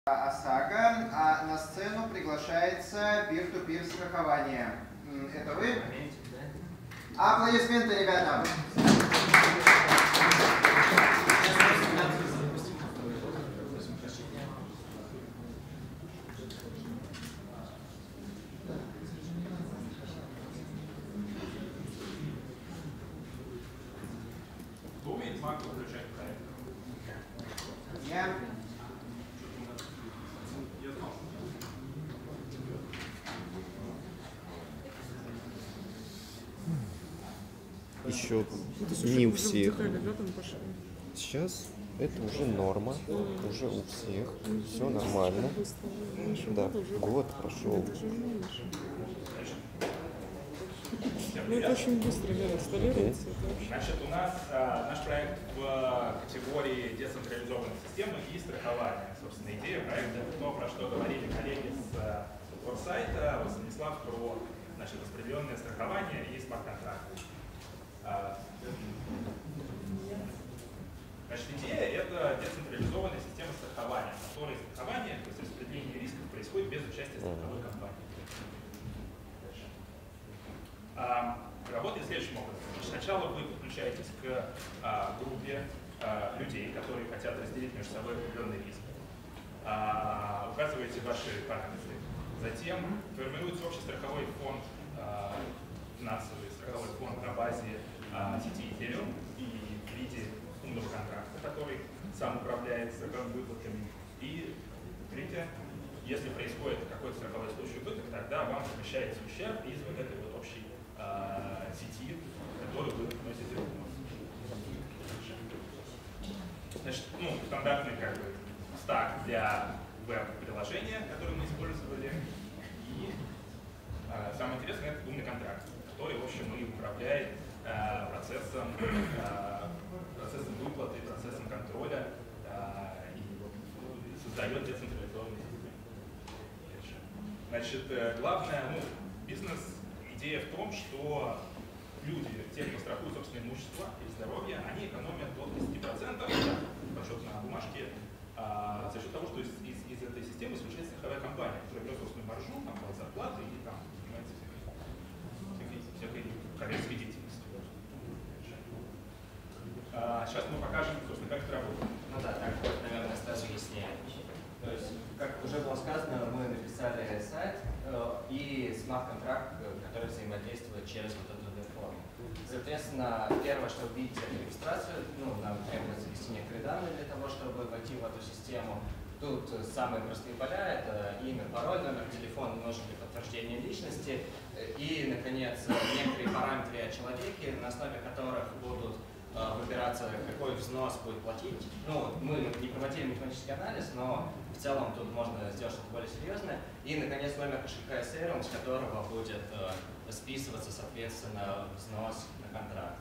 ОСАГО, а на сцену приглашается peer-to-peer страхование. Это вы? Аплодисменты, ребята! Кто умеет макро включать проект? Я. Еще не у всех. Сейчас это уже норма, уже у всех, все нормально. Да, год прошел. Ну, это очень быстро, да, инсталируется. Значит, у нас наш проект в категории децентрализованной системы и страхования. Собственно, идея проекта — то, про что говорили коллеги с сайта, Станислав, про распределенное страхование и смарт-контракты. Значит, идея — это децентрализованная система страхования, в которой страхование, то есть распределение рисков, происходит без участия страховой компании. Работает следующим образом. Сначала вы подключаетесь к группе людей, которые хотят разделить между собой определенный риск. Указываете ваши параметры. Затем формируется общий страховой фонд, финансовый страховой фонд на базе сети Ethereum и в виде умного контракта, который сам управляет страховыми выплатами. И третье, если происходит какой-то страховой случай убыток, тогда вам замещается ущерб из вот этой вот общей сети, которую вы вносите в фонд. Значит, стандартный стак для веб-приложения, который мы использовали. И самое интересное — это умный контракт, который, в общем, и управляет процессом выплаты, процессом контроля и создает децентрализованные системы. Значит, главное, идея в том, что люди, те, кто страхуют собственное имущество и здоровье, они экономят до 30%, расчет на бумажке, за счет того, что из этой системы исключает страховая компания, которая берет собственную маржу, там, платит зарплаты и там занимается всякой коммерческой деятельностью. Сейчас мы покажем, собственно, как это работает. Ну да, так вот, наверное, стало яснее. То есть, как уже было сказано, мы написали сайт и смарт-контракт, который взаимодействует через вот эту форму. Соответственно, первое, что вы видите, это регистрацию. Нам требуется ввести некоторые данные для того, чтобы войти в эту систему. Тут самые простые поля — это имя, пароль, номер телефона, множество для подтверждения личности. И, наконец, некоторые параметры о человеке, на основе которых будут выбираться, какой взнос будет платить. Мы не проводили математический анализ, но в целом тут можно сделать что-то более серьезное. И, наконец, номер кошелька Ethereum, с которого будет списываться, соответственно, взнос на контракт.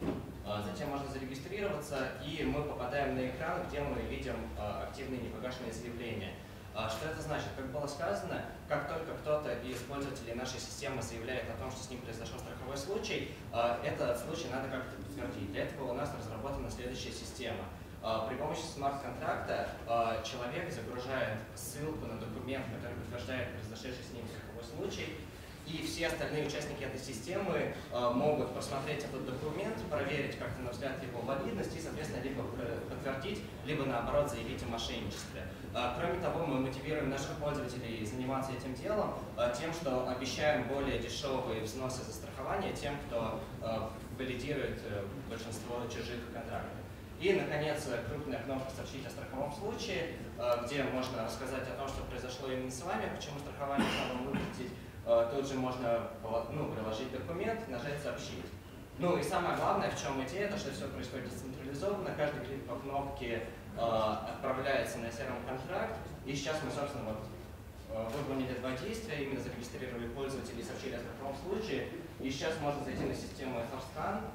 Затем можно зарегистрироваться, и мы попадаем на экран, где мы видим активные непогашенные заявления. Что это значит? Как было сказано, как только кто-то из пользователей нашей системы заявляет о том, что с ним произошел страховой случай, этот случай надо как-то подтвердить. Для этого у нас разработана следующая система. При помощи смарт-контракта человек загружает ссылку на документ, который подтверждает произошедший с ним страховой случай, и все остальные участники этой системы могут посмотреть этот документ, проверить как-то на взгляд его валидность и, соответственно, либо подтвердить, либо, наоборот, заявить о мошенничестве. Кроме того, мы мотивируем наших пользователей заниматься этим делом тем, что обещаем более дешевые взносы за страхование тем, кто валидирует большинство чужих контрактов. И, наконец, крупная кнопка «Сообщить о страховом случае», где можно рассказать о том, что произошло именно с вами, почему страхование надо выплатить. Тут же можно приложить документ, нажать «Сообщить». И самое главное, в чем идея, это что все происходит децентрализованно, каждый клик по кнопке отправляется на сервер-контракт. И сейчас мы, собственно, выполнили два действия, именно зарегистрировали пользователей и сообщили о страховом случае. И сейчас можно зайти на систему EtherScan.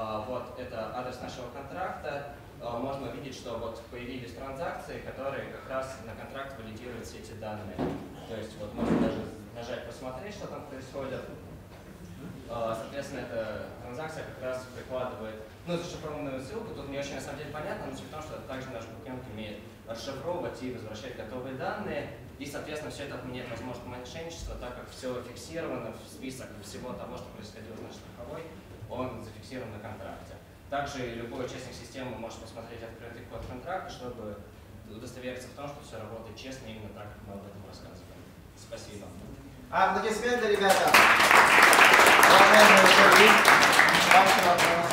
Вот это адрес нашего контракта. Можно увидеть, что появились транзакции, которые как раз на контракт валидируют все эти данные. То есть можно даже нажать «Посмотреть», что там происходит. Соответственно, эта транзакция как раз прикладывает, ну, зашифрованную ссылку. Тут не очень на самом деле понятно, но суть в том, что также наш бэкэнд умеет расшифровывать и возвращать готовые данные. И, соответственно, все это отменяет возможность мошенничества, так как все фиксировано в список всего того, что происходило на страховой, он зафиксирован на контракте. Также любой участник системы может посмотреть открытый код контракта, чтобы удостовериться в том, что все работает честно, именно так, как мы об этом рассказываем. Спасибо. Аплодисменты, ребята. Ваши вопросы?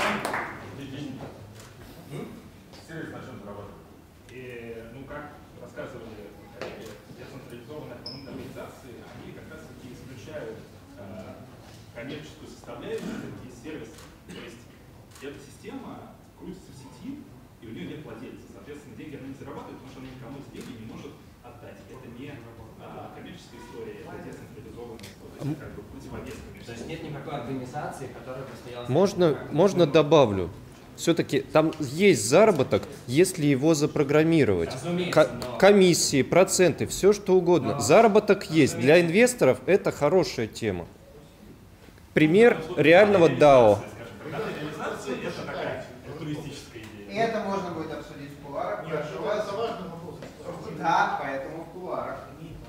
Сервис на чем заработает? Ну, как рассказывали коллеги, децентрализованные автономные организации, они как раз таки исключают коммерческую составляющую из сервиса. То есть эта система крутится в сети, и у нее нет владельца. Соответственно, деньги она не зарабатывает, потому что она никому эти деньги не может отдать. Это не коммерческая история, это децентрализованная история, как бы противовес коммерческой. То есть нет никакой организации, которая постояла... Можно добавлю. Все-таки там есть заработок, если его запрограммировать. Комиссии, проценты, все что угодно. Заработок есть. Для инвесторов это хорошая тема. Пример реального DAO. Это такая туристическая идея. И это можно будет обсудить в кулуарах. Прошу вас. Да, поэтому в кулуарах.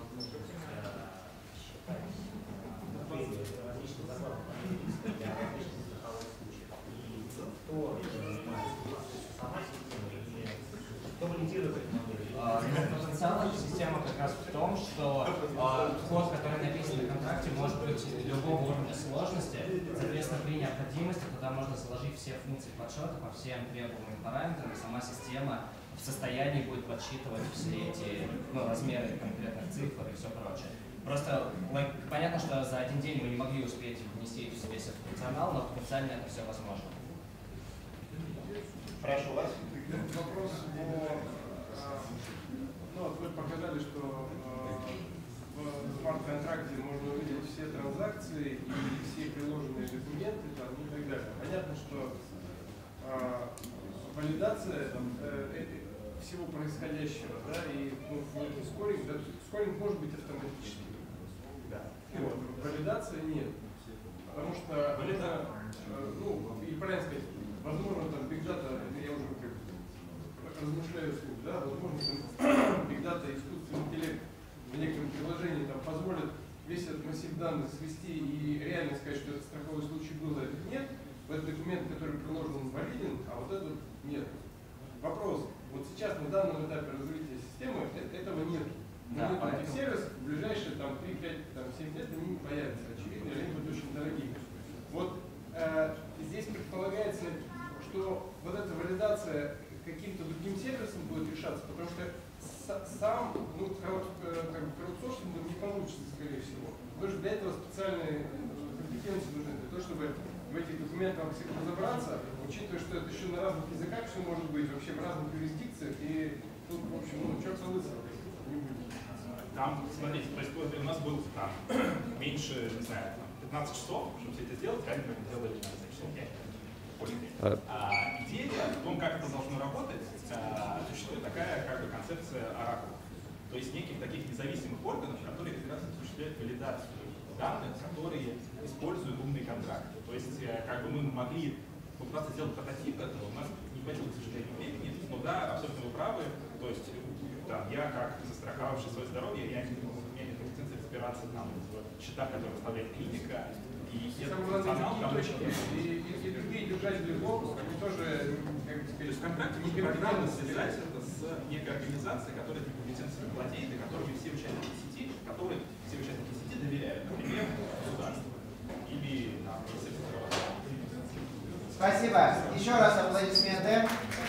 Потенциал этой системы как раз в том, что код, который написан на контракте, может быть любого уровня сложности. Соответственно, при необходимости туда можно заложить все функции подсчета по всем требуемым параметрам, и сама система в состоянии будет подсчитывать все эти размеры конкретных цифр и все прочее. Просто понятно, что за один день мы не могли успеть внести весь этот функционал, но потенциально это все возможно. Прошу вас. Вопрос вы показали, что в смарт-контракте можно увидеть все транзакции и все приложенные документы там, и так далее. Понятно, что валидация всего происходящего, да, и скоринг, да, скоринг может быть автоматически. Да. Вот, валидации нет. Потому что и правильно сказать, возможно, там Big Data, я уже размышляю вслух, да, возможно, Big Data, искусственный интеллект в некотором приложении там позволит весь этот массив данных свести и реально сказать, что этот страховой случай был, а этот нет. Этот документ, который приложен, валиден, а вот этот нет. Вопрос. Вот сейчас на данном этапе развития системы этого нет. Да, этих сервисов в ближайшие 3, 5, 7 лет они не появятся. Очевидно, они будут очень дорогие. Вот здесь предполагается, что вот эта валидация каким-то другим сервисом будет решаться, потому что сам краудсорсингом не получится, скорее всего. Потому что для этого специальные компетенции нужны, для того, чтобы в этих документах всех разобраться, учитывая, что это еще на разных языках все может быть, вообще в разных юрисдикциях, и тут, в общем, черт лысого не будет. Там, смотрите, то есть у нас было там меньше, не знаю, 15 часов, чтобы все это сделать, реально мы делали 15 часов. Идея в том, как это должно работать, существует такая концепция оракула. То есть неких таких независимых органов, которые как раз осуществляют валидацию данных, которые используют умные контракты. То есть мы могли просто сделать прототип этого, у нас не хватило, к сожалению, времени, но да, абсолютно вы правы. То есть я, как застраховавший свое здоровье, я не имею компетенции разбираться в счетах, которые выставляет клиника. И другие держатели блоков, они тоже, как бы сказать, то есть в контракте не программно связать это с некой организацией, которая этой компетенцией владеет, и которой все участники сети доверяют, например, государству или Спасибо. Еще раз аплодисменты.